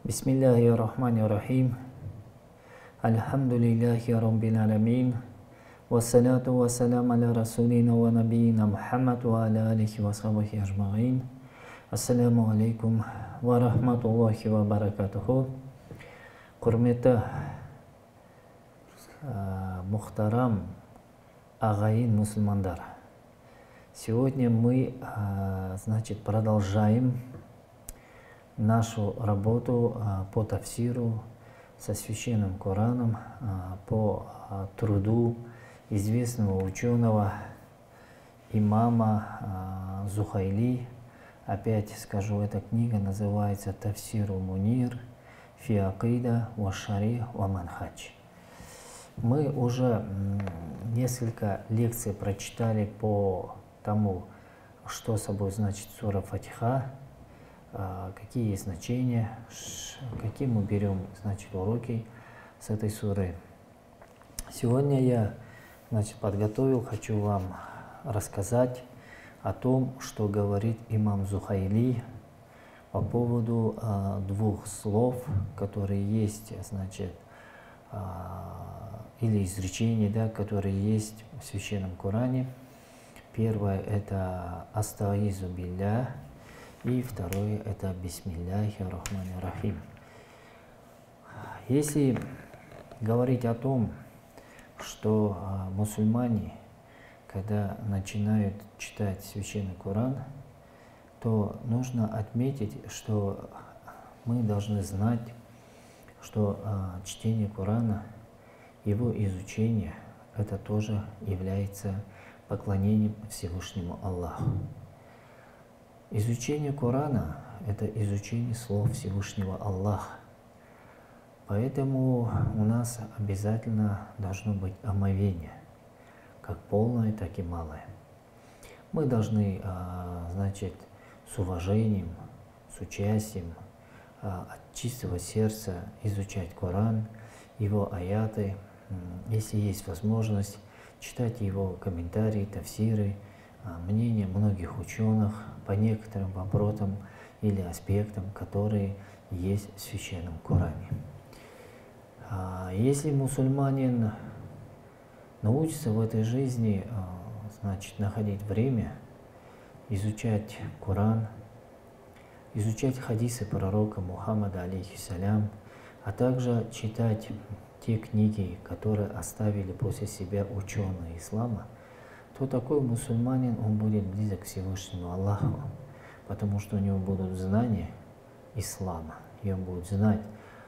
Бисмиллахир-рахманир-рахим. Альхамдулиллахи раббил аламин. Вассалату вассалам аля расулина ва набиина Мухаммад ва аля алихи ва сахбихи ажмаин. Ассаламу алейкум ва рахматуллахи ва баракатуху. Құрметті мұхтарам ағайын мусульмандар. Сегодня мы продолжаем нашу работу по тафсиру со священным Кораном, по труду известного ученого имама Зухайли. Опять скажу, эта книга называется «Тафсиру Мунир фи акида ва шари ва манхадж». Мы уже несколько лекций прочитали по тому, что собой значит сура Фатиха, какие есть значения, какие мы берем уроки с этой суры. Сегодня я подготовил, хочу вам рассказать о том, что говорит имам Зухайли по поводу двух слов, которые есть, или изречений, которые есть в священном Коране. Первое — это «Астаизу билля», и второе — это «Бисмиллахир-рахманир-рахим». Если говорить о том, что мусульмане, когда начинают читать священный Коран, то нужно отметить, что мы должны знать, что чтение Корана, его изучение, это тоже является поклонением Всевышнему Аллаху. Изучение Корана — это изучение слов Всевышнего Аллаха. Поэтому у нас обязательно должно быть омовение, как полное, так и малое. Мы должны, с уважением, с участием, от чистого сердца изучать Коран, его аяты, если есть возможность, читать его комментарии, тафсиры, мнения многих ученых по некоторым вопросам или аспектам, которые есть в священном Коране. Если мусульманин научится в этой жизни, находить время, изучать Коран, изучать хадисы пророка Мухаммада, алейхиссалям, а также читать те книги, которые оставили после себя ученые ислама, то такой мусульманин, он будет близок к Всевышнему Аллаху, потому что у него будут знания ислама, и он будет знать,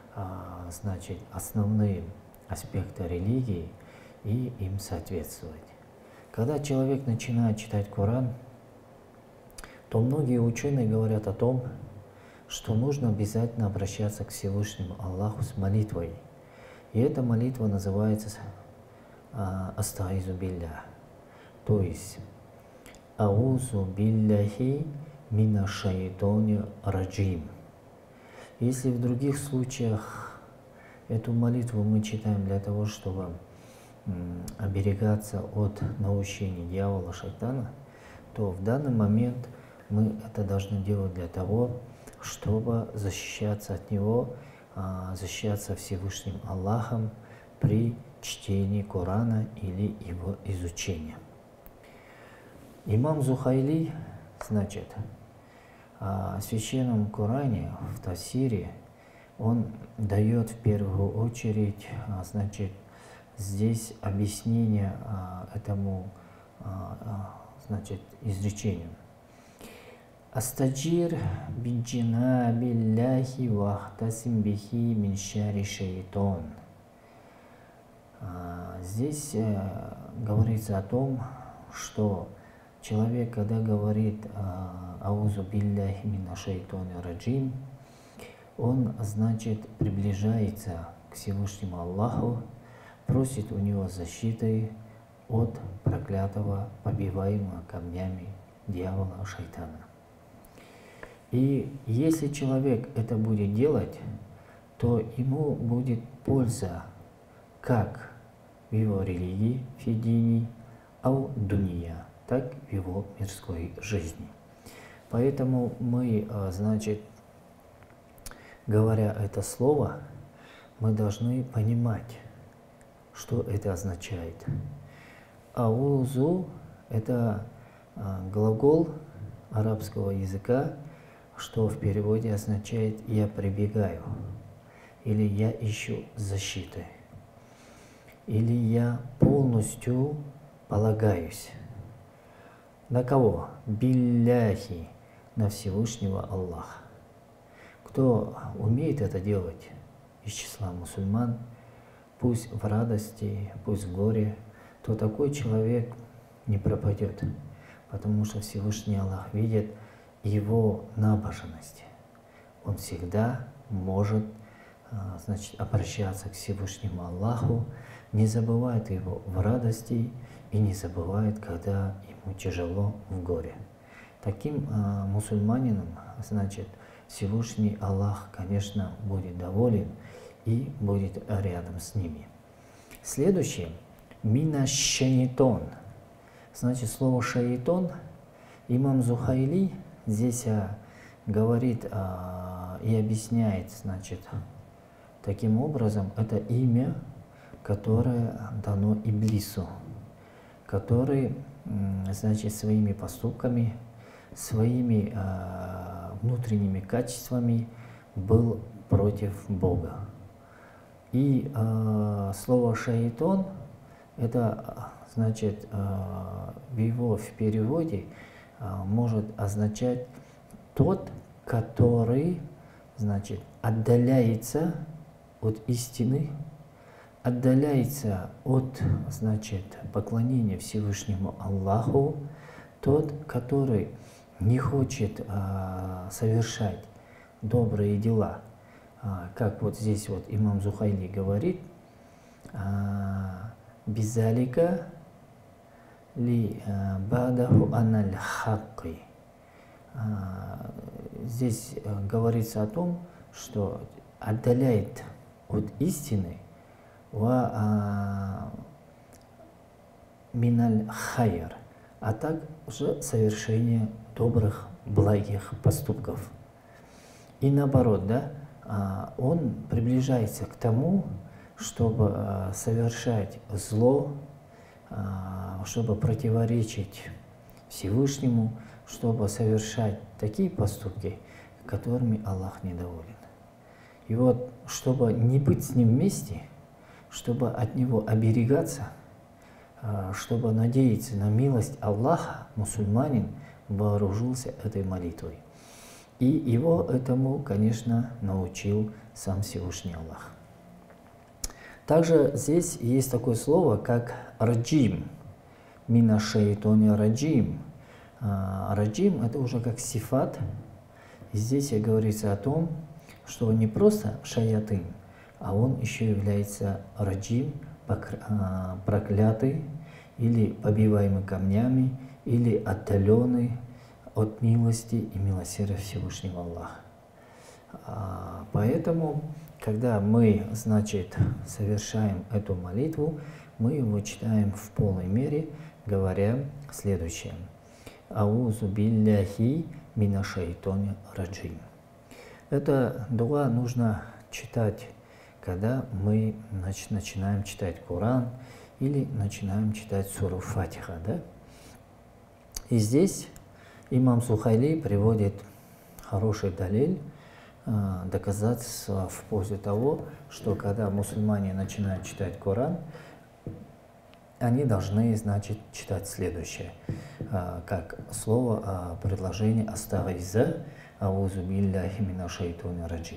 основные аспекты религии и им соответствовать. Когда человек начинает читать Коран, то многие ученые говорят о том, что нужно обязательно обращаться к Всевышнему Аллаху с молитвой. И эта молитва называется «Астаизу билля», то есть «Аузу билляхи мина шайтони раджим». Если в других случаях эту молитву мы читаем для того, чтобы оберегаться от наущений дьявола, шайтана, то в данный момент мы это должны делать для того, чтобы защищаться от него, защищаться Всевышним Аллахом при чтении Корана или его изучении. Имам Зухайли, в священном Коране, в тафсире, он дает в первую очередь, здесь объяснение этому, изречению. Астаджир биджина билляхи вахтасим бихи мин шари шайтон. Здесь говорится о том, что человек, когда говорит «Аузу билляхи мина шайтони раджим», он, приближается к Всевышнему Аллаху, просит у него защиты от проклятого, побиваемого камнями дьявола, шайтана. И если человек это будет делать, то ему будет польза как в его религии, фидини, ау дуния, так и в его мирской жизни. Поэтому мы, говоря это слово, мы должны понимать, что это означает. Аузу – это глагол арабского языка, что в переводе означает «я прибегаю», или «я ищу защиты», или «я полностью полагаюсь». На кого? Билляхи, на Всевышнего Аллаха. Кто умеет это делать из числа мусульман, пусть в радости, пусть в горе, то такой человек не пропадет, потому что Всевышний Аллах видит его набожность. Он всегда может, обращаться к Всевышнему Аллаху, не забывает его в радости и не забывает, когда ему тяжело в горе. Таким мусульманином, Всевышний Аллах, конечно, будет доволен и будет рядом с ними. Следующее – мина шаитон. Слово шаитон имам Зухайли здесь говорит и объясняет, таким образом, это имя, которое дано Иблису, который, своими поступками, своими внутренними качествами был против Бога. И слово «шаитон» это в переводе может означать тот, который отдаляется от истины, отдаляется от поклонения Всевышнему Аллаху, тот, который не хочет совершать добрые дела, как вот здесь вот имам Зухайли говорит, «Бизалика ли бадаху аналь хакки». Здесь говорится о том, что отдаляет от истины миналь хайр, а также совершение добрых, благих поступков. И наоборот, он приближается к тому, чтобы совершать зло, чтобы противоречить Всевышнему, чтобы совершать такие поступки, которыми Аллах недоволен. И вот, чтобы не быть с ним вместе, чтобы от него оберегаться, чтобы надеяться на милость Аллаха, мусульманин вооружился этой молитвой. И его этому, конечно, научил сам Всевышний Аллах. Также здесь есть такое слово, как раджим. Мина шаитони раджим. Раджим – это уже как сифат. И здесь говорится о том, что он не просто шаятын, а он еще является раджим, проклятый, или побиваемый камнями, или отдаленный от милости и милосердия Всевышнего Аллаха. Поэтому, когда мы, совершаем эту молитву, мы его читаем в полной мере, говоря следующее. Аузу билляхи мина шайтони раджим. Это дуа нужно читать, когда мы начинаем читать Коран или начинаем читать суру Фатиха. И здесь имам Зухайли приводит хороший далиль, доказательства в пользу того, что когда мусульмане начинают читать Коран, они должны, читать следующее, как слово, предложение «Астагиза аузу билляхи мина шайтони раджим».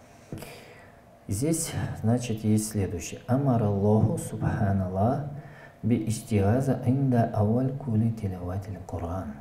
Здесь, есть следующее. Амар Аллаху субханаллах би истигаза инда аваль кули тилаватил Коран.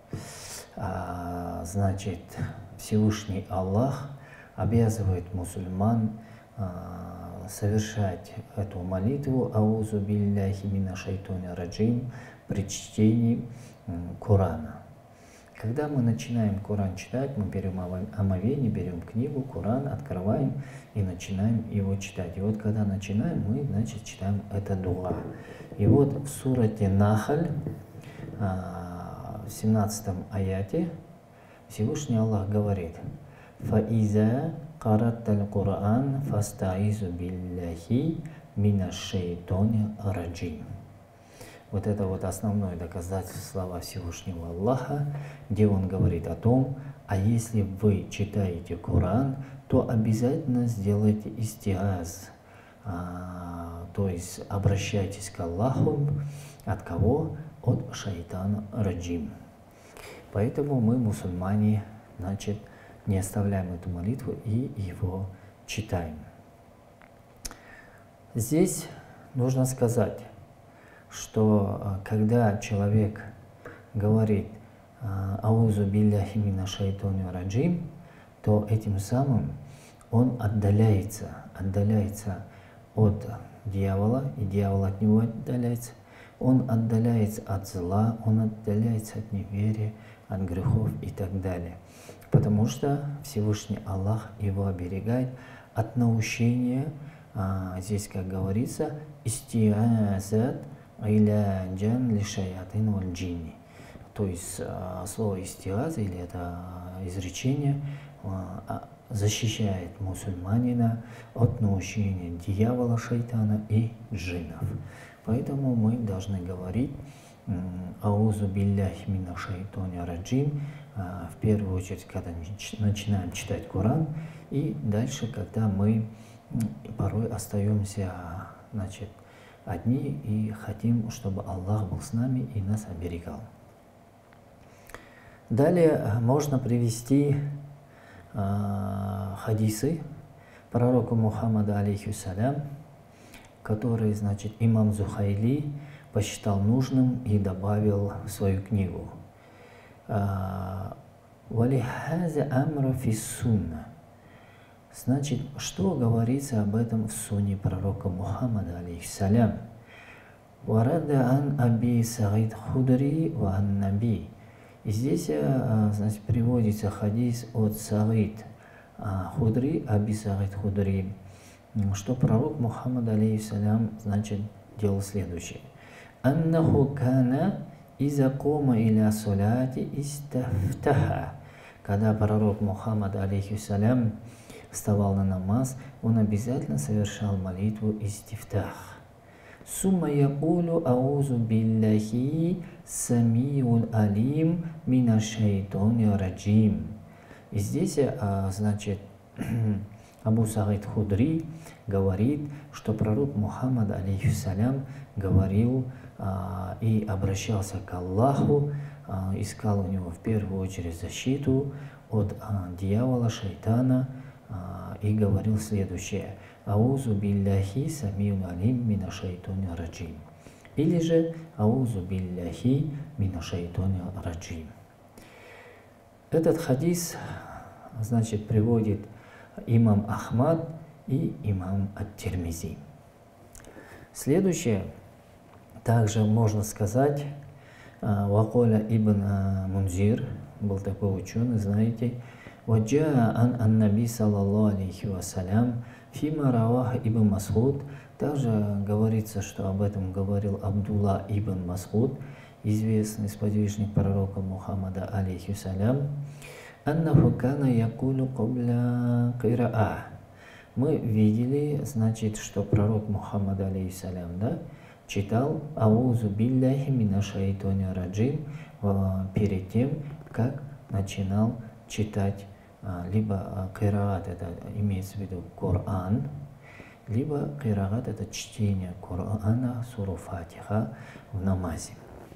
Всевышний Аллах обязывает мусульман совершать эту молитву «Аузу билляхи мина шайтони раджим» при чтении Корана. Когда мы начинаем Коран читать, мы берем омовение, берем книгу, Коран, открываем и начинаем его читать. И вот когда начинаем, мы, читаем это дуа. И вот в сурате Нахаль, в 17 аяте, Всевышний Аллах говорит: «Фаиза караттал Кур'ан фастаизу биллахи минаш шайтани раджим. Вот это вот основное доказательство слова Всевышнего Аллаха, где он говорит о том, а если вы читаете Коран, то обязательно сделайте истиаз, то есть обращайтесь к Аллаху. От кого? От шайтана раджим. Поэтому мы, мусульмане, значит, не оставляем эту молитву и его читаем. Здесь нужно сказать, что когда человек говорит «Аузу билляхи мина шайтани раджим», то этим самым он отдаляется от дьявола, и дьявол от него отдаляется. Он отдаляется от зла, он отдаляется от неверия, от грехов и так далее. Потому что Всевышний Аллах его оберегает от наущения, здесь, как говорится, истиазат иляджан лишаятин валь джинни. То есть слово истиаза, или это изречение, защищает мусульманина от наущения дьявола, шайтана и джиннов. Поэтому мы должны говорить «Аузу билляхи мина шайтани раджим» в первую очередь, когда начинаем читать Коран, и дальше, когда мы порой остаемся, значит, одни и хотим, чтобы Аллах был с нами и нас оберегал. Далее можно привести хадисы пророка Мухаммада, алейхиссалям, которые, значит, имам Зухайли посчитал нужным и добавил в свою книгу. «Валихаза амра фис сунна». Значит, что говорится об этом в сунне пророка Мухаммада, алейхиссалям? «Варада ан аби Саид Худри ва ан наби». И здесь, значит, приводится хадис от Саид Худри, Аби Саид Худри, что пророк Мухаммад, алейхиссалям, значит, делал следующее. «Аннаху кана иза кома иля соляти истафтаха». Когда пророк Мухаммад, алейхиссалям, вставал на намаз, он обязательно совершал молитву истифтах. «Сумма якулу аузу билляхи самиул алим мина шайтани раджим». И здесь, значит, Абу Саид Худри говорит, что пророк Мухаммад, алейхиссалям, говорил и обращался к Аллаху, искал у него в первую очередь защиту от дьявола, шайтана, и говорил следующее: «Аузу билляхи самиул алим мина шайтани раджим». Или же «Аузу билляхи мина шайтани раджим». Этот хадис, значит, приводит имам Ахмад и имам ат-Тирмизи. Следующее, также можно сказать, Ваколя ибн Мунзир, был такой ученый, знаете, «Ваджаа ан наби саллаллаху алейхи вассалям фима равах ибн Мас'уд». Также говорится, что об этом говорил Абдулла ибн Мас'уд, известный сподвижник пророка Мухаммада, алейхиссалям, «Аннаху кана якулу кабля кира'а». Мы видели, значит, что пророк Мухаммад, алейхиссалям, да, читал «Аузу билляхи мина шайтани раджим» перед тем, как начинал читать либо кираат, это имеется в виду Коран, либо кираат, это чтение Корана, суру Фатиха в намазе.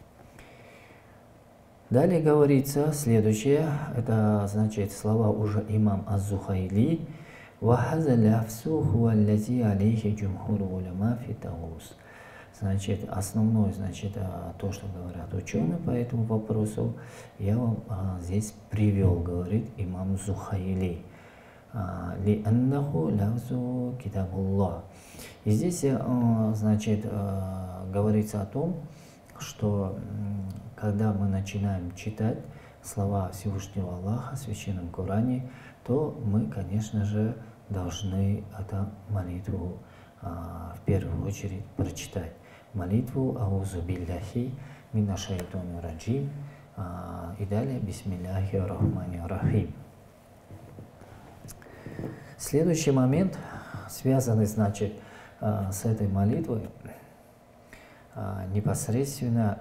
Далее говорится следующее, это, значит, слова уже имам Az-Зухайли: «Вахаза ляфсу хуаллази алейхи джумхуру уляма фи тауз». Значит, основное, значит, то, что говорят ученые по этому вопросу, я вам здесь привел, говорит имам Зухайли. «Ли аннаху лавзу китабуллах». И здесь, значит, говорится о том, что когда мы начинаем читать слова Всевышнего Аллаха в Священном Коране, то мы, конечно же, должны эту молитву в первую очередь прочитать. Молитву «Аузу билляхи мина шайтани раджим» и далее «Бисмилляхи рахмани рахим». Следующий момент, связанный, значит, с этой молитвой, непосредственно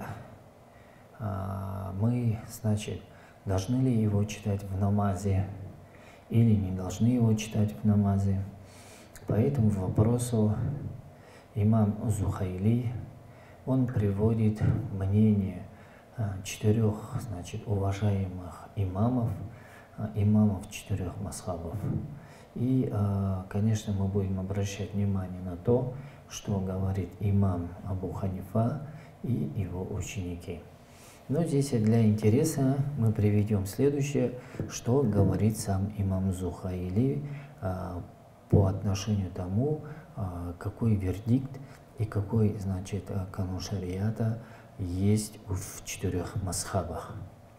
мы, значит, должны ли его читать в намазе или не должны его читать в намазе. По этому вопросу имам Зухайли, он приводит мнение 4, значит, уважаемых имамов 4 мазхабов. И, конечно, мы будем обращать внимание на то, что говорит имам Абу Ханифа и его ученики. Но здесь для интереса мы приведем следующее, что говорит сам имам Зухайли по отношению к тому, какой вердикт и какой, значит, канун шариата есть в 4 мазхабах.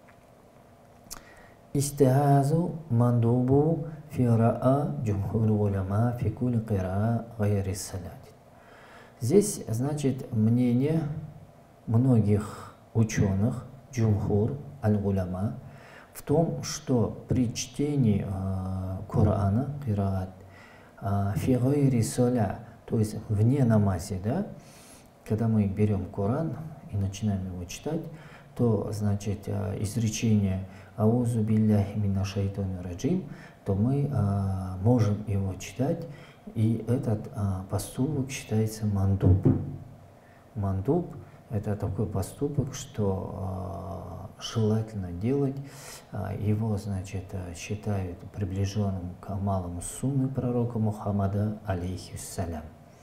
Истихазу мандубу фираа джумхур уляма фи кулли кираа гайри салят. Здесь, значит, мнение многих ученых, джумхур, аль-уляма, в том, что при чтении Корана, кираат, фи гайри салят, то есть вне намазе, да, когда мы берем Коран и начинаем его читать, то, значит, изречение «Аузу билляхи мина шайтани раджим», то мы можем его читать, и этот поступок считается мандуб. Мандуб – это такой поступок, что желательно делать. Его, значит, считают приближенным к амалам сунны пророка Мухаммада, алейхиссалям.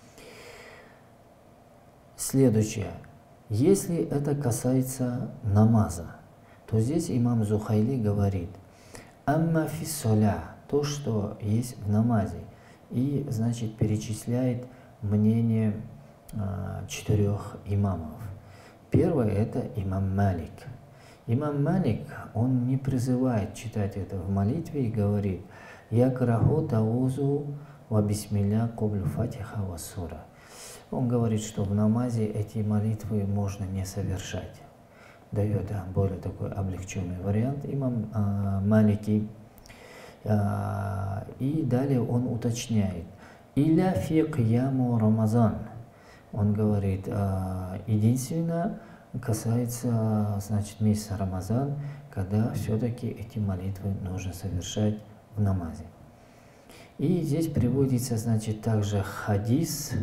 Следующее. Если это касается намаза, то здесь имам Зухайли говорит «Амма фи соля», то, что есть в намазе, и, значит, перечисляет мнение 4 имамов. Первое – это имам Малик. Имам Малик, он не призывает читать это в молитве и говорит «Якраху таузу ва бисмилля кублю фатиха ва сура». Он говорит, что в намазе эти молитвы можно не совершать. Дает более такой облегченный вариант имам Малики. И далее он уточняет. «Иля фи кияму Рамазан». Он говорит, единственно касается, значит, месяца Рамазан, когда все-таки эти молитвы нужно совершать в намазе. И здесь приводится, значит, также хадис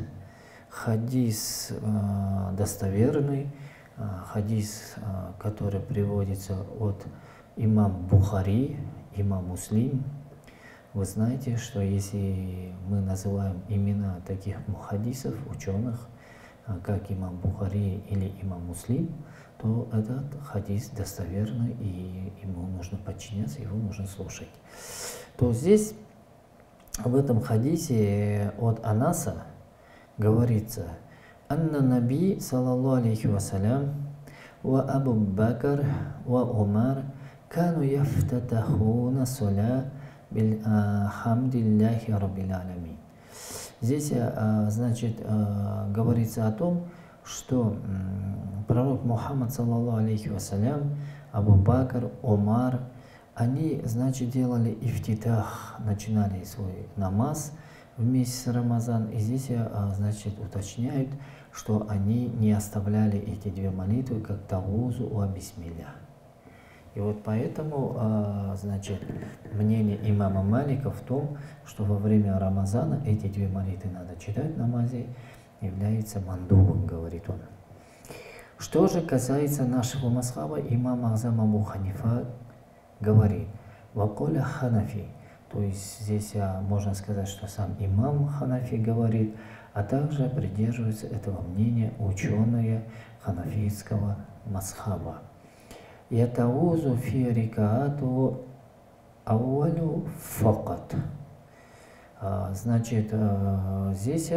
достоверный, хадис, который приводится от имам Бухари, имам Муслим. Вы знаете, что если мы называем имена таких мухаддисов, ученых, как имам Бухари или имам Муслим, то этот хадис достоверный, и ему нужно подчиняться, его нужно слушать. То здесь, в этом хадисе от Анаса, говорится «Анна Наби, саллаллаху алейхи вассалям, ва Абу Бакр, ва Умар, кану яфтатахуна соля бил хамдиллахи раббил аламин». Здесь, значит, говорится о том, что пророк Мухаммад, саллаллаху алейхи вассалям, Абу Бакр, Умар, они, значит, делали ифтитах, начинали свой намаз в месяц Рамазан, и здесь, значит, уточняют, что они не оставляли эти 2 молитвы, как тавузу ва бисмилля. И вот поэтому, значит, мнение имама Малика в том, что во время Рамазана эти 2 молитвы надо читать в намазе, является мандубом, говорит он. Что же касается нашего мазхаба, имам Азам Абу Ханифа говорит «Ваколя ханафи». То есть здесь можно сказать, что сам имам Ханафи говорит, а также придерживаются этого мнения ученые ханафитского мазхаба. Ятаузу фи рикаату ауалю факат. Значит, здесь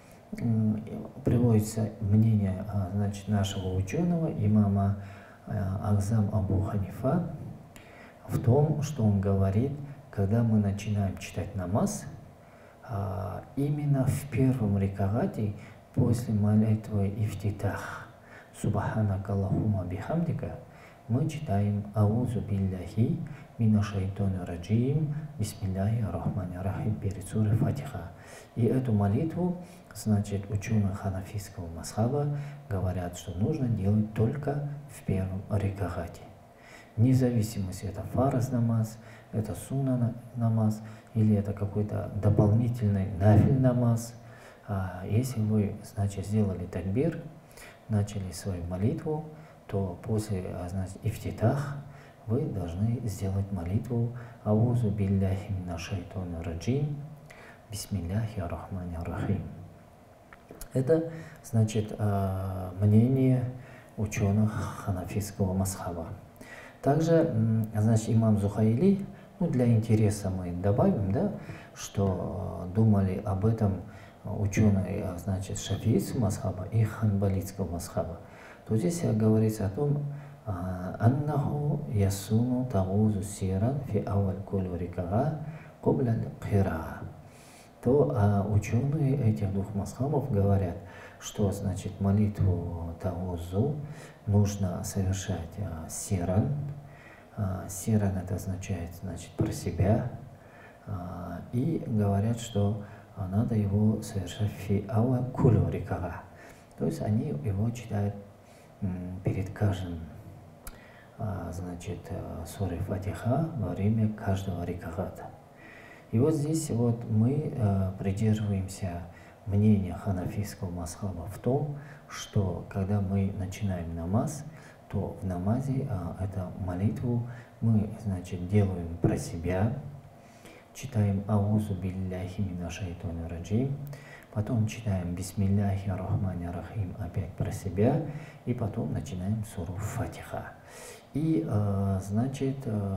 приводится мнение, значит, нашего ученого, имама Азам Абу Ханифа, в том, что он говорит, когда мы начинаем читать намаз, именно в первом рикаате, после молитвы ифтитах, Субханак Аллахумма бихамдика, мы читаем Аузу билляхи мина шайтани раджим, бисмилляхи рахмани рахим перед сурой Фатиха. И эту молитву, значит, ученые ханафийского мазхаба говорят, что нужно делать только в первом рикахате. Вне зависимости, это фарз намаз, это сунна намаз, или это какой-то дополнительный нафиль намаз. Если вы, значит, сделали такбир, начали свою молитву, то после, значит, ифтитах вы должны сделать молитву «Аузу билляхи мина шайтани раджим, бисмилляхи рахмани рахим». Это, значит, мнение ученых ханафийского мазхаба. Также, значит, имам Зухайли, для интереса мы добавим, да, что думали об этом ученые, значит, шафиитского мазхаба и ханбалитского мазхаба. То здесь говорится о том, «Аннаху ясуну таузу сиран фи аваль кулю рикага кобля кира». То ученые этих двух мазхабов говорят, что, значит, молитву таузу нужно совершать сиран. Сиран это означает, значит, про себя. И говорят, что надо его совершать фи ауа кулю рикага. То есть они его читают перед каждым, значит, сурой Фатиха во время каждого рикагата. И вот здесь вот мы придерживаемся мнения ханафийского мазхаба в том, что когда мы начинаем намаз, то в намазе эту молитву мы, значит, делаем про себя, читаем «Аузу билляхи мина шайтани раджим», потом читаем «Бисмилляхи рахмани рахим» опять про себя, и потом начинаем суру Фатиха. И, значит,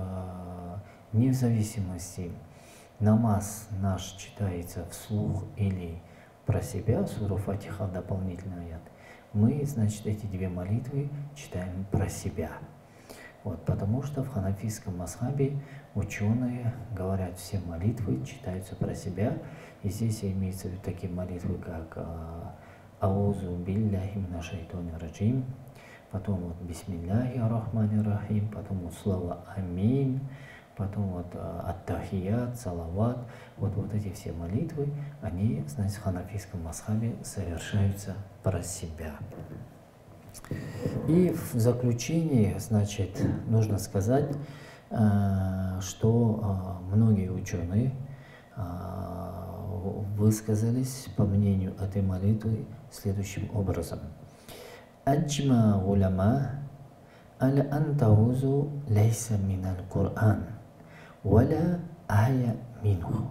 вне зависимости, намаз наш читается вслух или про себя, суру Фатиха, дополнительный аят, мы, значит, эти две молитвы читаем про себя. Вот, потому что в ханафийском мазхабе ученые говорят, все молитвы читаются про себя. И здесь имеется в виду такие молитвы, как «Аузу билляхи мина шайтани раджим», потом вот «Бисмилляхи рахмани рахим», потом вот слово «Амин», потом вот «Ат-Тахият», «Салават». Вот эти все молитвы, они, значит, в ханафийском мазхабе совершаются про себя. И в заключение, значит, нужно сказать, что многие ученые высказались по мнению этой молитвы следующим образом. Аджма уляма аля антаузу лейса минал Кур'ан, валя ая минху.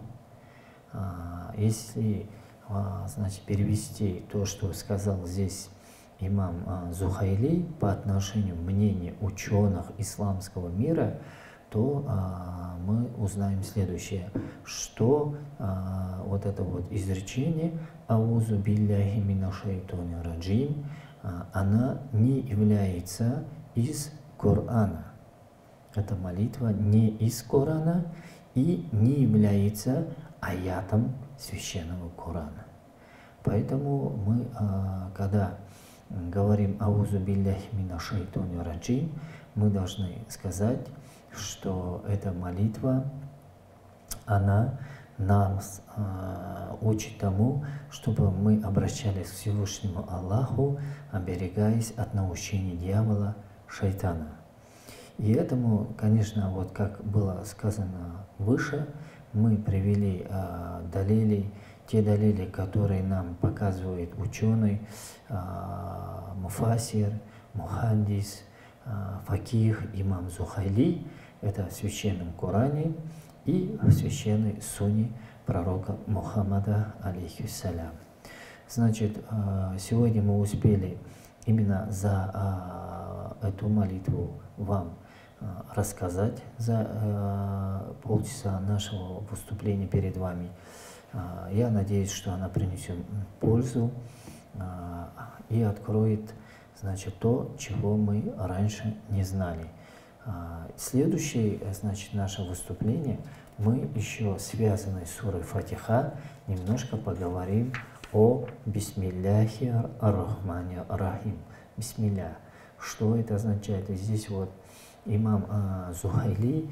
Если, значит, перевести то, что сказал здесь имам Зухайли по отношению к мнению ученых исламского мира, то мы узнаем следующее, что вот это вот изречение «Аузу билляхи мина шайтани раджим», она не является из Корана. Эта молитва не из Корана и не является аятом священного Корана. Поэтому мы, когда говорим «Аузу билляхи мина шайтани раджим», мы должны сказать, что эта молитва, она нас учит тому, чтобы мы обращались к Всевышнему Аллаху, оберегаясь от наущения дьявола, шайтана. И этому, конечно, вот как было сказано выше, мы привели те далили, которые нам показывает ученый, муфасир, мухаддис, факих, имам Зухайли, это в священном Коране и в священной сунне пророка Мухаммада, алейхиссалям. Значит, сегодня мы успели именно за эту молитву вам рассказать за полчаса нашего выступления перед вами. Я надеюсь, что она принесет пользу и откроет, значит, то, чего мы раньше не знали. Следующее, значит, наше выступление, мы еще связаны с сурой Фатиха, немножко поговорим о Бисмилляхи рахмани рахим. Бисмилля. Что это означает? И здесь вот имам Зухайли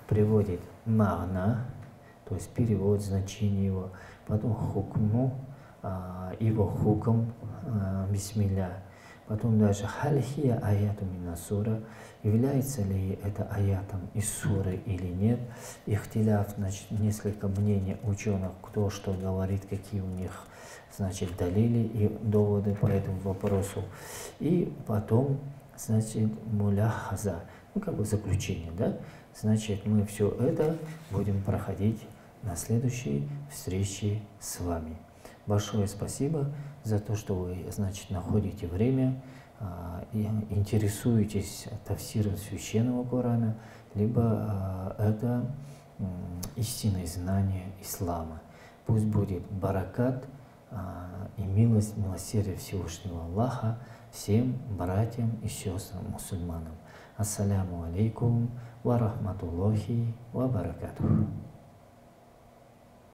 приводит магна, то есть перевод, значение его, потом хукму, его хукм, бисмилля, потом даже хальхия аяту мина сура, является ли это аятом из суры или нет, ихтиляф, значит, несколько мнений ученых, кто что говорит, какие у них, значит, далили и доводы по этому вопросу, и потом, значит, муляхаза, ну, как бы заключение, да, значит, мы все это будем проходить на следующей встрече с вами. Большое спасибо за то, что вы, значит, находите время и интересуетесь тафсиром священного Корана, либо это истинное знание ислама. Пусть будет баракат и милость, милосердие Всевышнего Аллаха всем братьям и сестрам мусульманам. Ассаляму алейкум ва рахматуллахи ва баракатуху.